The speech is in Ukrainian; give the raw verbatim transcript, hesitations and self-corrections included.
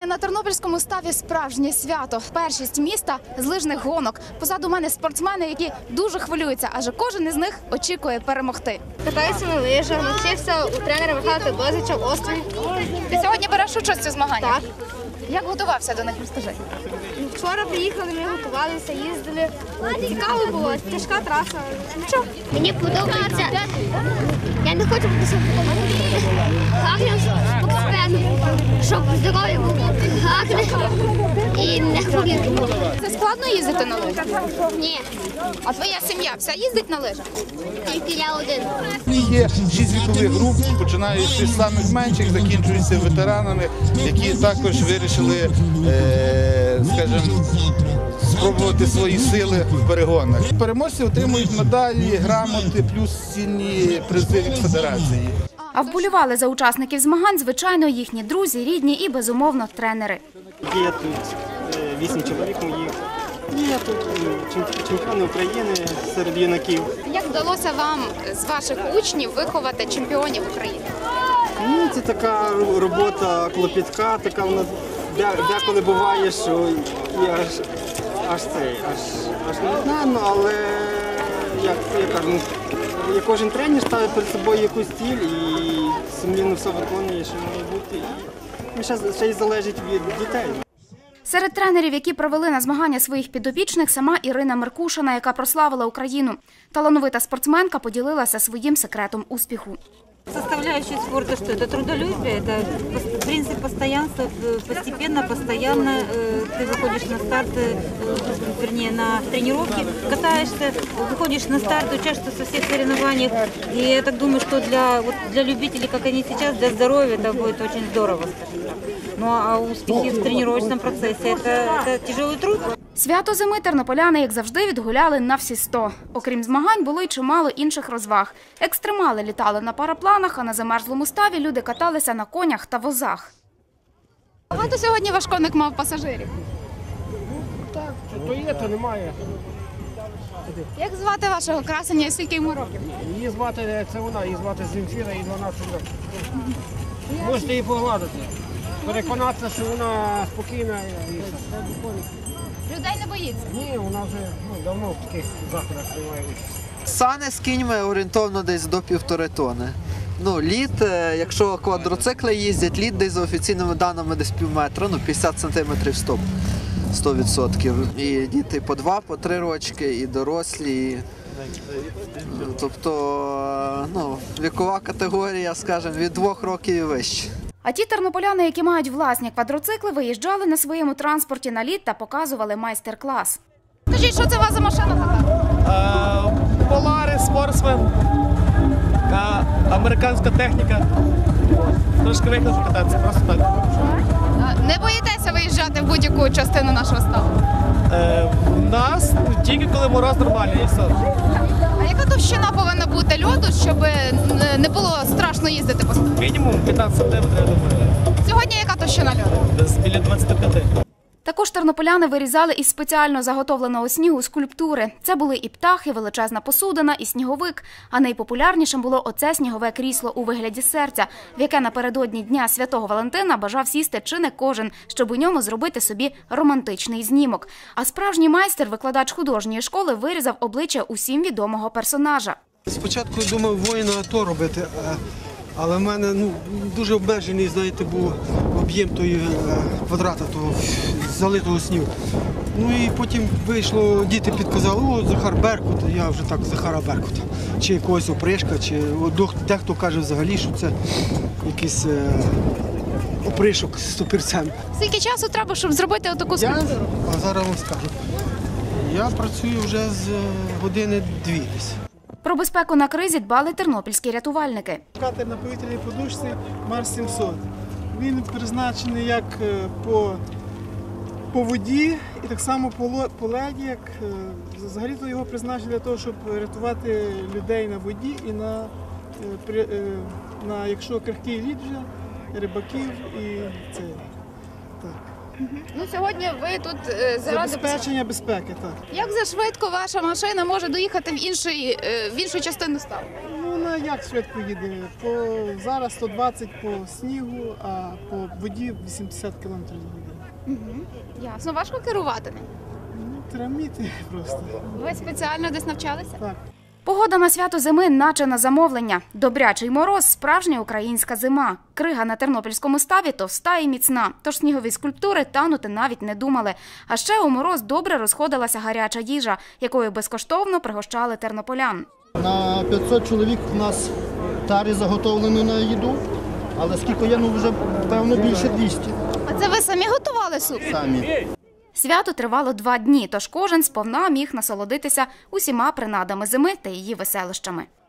На Тернопільському ставі справжнє свято. Першість міста з лижних гонок. Позаду мене спортсмени, які дуже хвилюються, адже кожен із них очікує перемогти. Катаюся на лижах, навчився у тренера Михайла Дозича в Остріві. Ти сьогодні береш участь у змаганнях? Так. Як готувався до них, розкажи? Вчора приїхали, ми готувалися, їздили. Цікаво було, тяжка траса. Нічого. Мені подобається. Я не хочу бути гарним спортсменом, щоб здоров'я було гарне і не хворіти. Це складно їздити на лижах? Ні, А твоя сім'я вся їздить на лижах? тільки я один. Є шість вікових груп, починаючи з самих менших, закінчуються ветеранами, які також вирішили, е, скажімо, спробувати свої сили в перегонах. Переможці отримують медалі, грамоти, плюс цінні призи від федерації. А вболівали за учасників змагань, звичайно, їхні друзі, рідні і, безумовно, тренери. Є тут вісім чоловік моїх, є тут чемпіони України серед юнаків. Як вдалося вам з ваших учнів виховати чемпіонів України? Ну, це така робота клопітка, така вона деколи буває, що я аж, аж цей, аж, аж не знаю, але як я кажу, ну, кожен тренер ставить перед собою якусь ціль і сумлінно все виконує, що має бути. І ще, ще й залежить від дітей. Серед тренерів, які провели на змагання своїх підопічних, сама Ірина Меркушина, яка прославила Україну. Талановита спортсменка поділилася своїм секретом успіху. Составляющая спорта, что это трудолюбие, это принцип постоянства, постепенно, постоянно э, ты выходишь на старт, э, вернее на тренировки, катаешься, выходишь на старт, участвуешь во всех соревнованиях. И я так думаю, что для, вот, для любителей, как они сейчас, для здоровья это будет очень здорово, скажем так. Ну а успехи в тренировочном процессе это, это тяжелый труд. Свято зими тернополяни, як завжди, відгуляли на всі сто. Окрім змагань, було й чимало інших розваг. Екстремали літали на парапланах, а на замерзлому ставі люди каталися на конях та возах. Багато сьогодні ваш коник мав пасажирів? Так, то є, то немає. Як звати вашого красення і скільки йому років? Її звати, це вона, її звати Земфіра, їй дванадцять років. Можете її погладити, переконатися, що вона спокійна. Людей не боїться? Ні, вона вже ну, давно в таких заходах приймає участь. Сани з кіньми орієнтовно десь до півтори тони. Ну, лід, якщо квадроцикли їздять, лід десь за офіційними даними десь пів метра, ну п'ятдесят сантиметрів стоп, сто відсотків. І діти по два, по три рочки, і дорослі. І... Тобто, ну, вікова категорія, скажімо, від двох років і вище. А ті тернополяни, які мають власні квадроцикли, виїжджали на своєму транспорті на лід та показували майстер-клас. Скажіть, що це у вас за машина така? Поларис, спортсмен, американська техніка. Трошки виїхав покататися, просто так. Не боїтеся виїжджати в будь-яку частину нашого ставу? У нас тільки коли мороз нормальний і все. А яка товщина повинна бути льоду, щоб не було страшно їздити по ставу? Мінімум п'ятнадцять сантиметрів, я думаю. Сьогодні яка товщина льоду? Десь біля двадцяти п'яти. Також тернополяни вирізали із спеціально заготовленого снігу скульптури. Це були і птахи, величезна посудина, і сніговик. А найпопулярнішим було оце снігове крісло у вигляді серця, в яке напередодні Дня Святого Валентина бажав сісти чи не кожен, щоб у ньому зробити собі романтичний знімок. А справжній майстер, викладач художньої школи, вирізав обличчя усім відомого персонажа. Спочатку думав воїна АТО робити, але в мене ну, дуже обмежений, знаєте, був об'єм тої квадрата, того залитого снігу. Ну і потім вийшло, діти підказали, о, Захар Беркут, я вже так Захара Беркута. Чи якогось опришка, чи дехто каже взагалі, що це якийсь е, опришок з топірцем. Скільки часу треба, щоб зробити отаку скульптуру? А зараз вам скажу. Я працюю вже з години-дві десь. Про безпеку на кризі дбали тернопільські рятувальники. Катер на повітряній подушці Марс сімсот. Він призначений як по, по воді і так само по, по леді. Як, взагалі-то його призначили для того, щоб рятувати людей на воді і на, на якщо крихкий лід вже, рибаків і це. Так. Ну, сьогодні ви тут е, заради забезпечення безпеки, так. Як за швидко ваша машина може доїхати в, інший, е, в іншу частину ставу? Ну, вона як швидко їде? По, зараз сто двадцять по снігу, а по воді вісімдесят кілометрів на годину. Угу. Ясно. Важко керувати ним? Ну, треба вміти просто. Ви спеціально десь навчалися? Так. Погода на свято зими наче на замовлення. Добрячий мороз – справжня українська зима. Крига на тернопільському ставі товста і міцна, тож снігові скульптури танути навіть не думали. А ще у мороз добре розходилася гаряча їжа, якою безкоштовно пригощали тернополян. На п'ятсот чоловік у нас тари заготовлені на їду, але скільки є, ну вже певно більше двісті. А це ви самі готували суп? Самі. Свято тривало два дні, тож кожен сповна міг насолодитися усіма принадами зими та її веселищами.